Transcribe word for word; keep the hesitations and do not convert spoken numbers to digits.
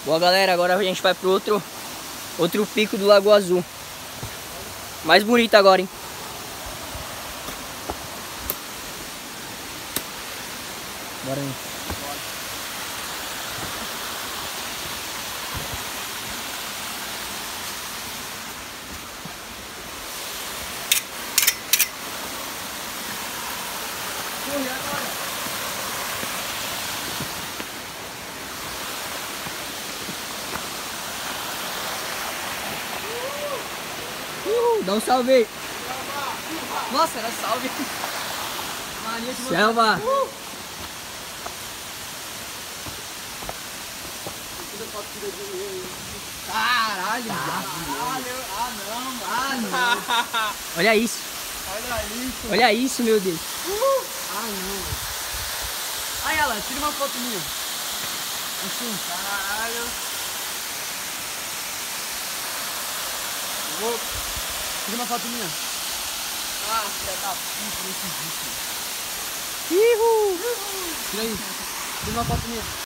Boa, galera, agora a gente vai pro outro, outro pico do Lago Azul. Mais bonito agora, hein? Bora aí. Corre agora. Uh, dá um salve aí. Nossa, era salve. Mania de Selva. Uh. Caralho, caralho. Ah, não, ah, não. Olha isso. Olha isso. Olha isso, meu Deus. Uh. Ah, não. Aí, ela, tira uma foto minha. Assim. Caralho. Vou. Tira uma foto minha. Ah, filha da puta, esse bicho. Ihu. Tira aí. Tira uma foto minha.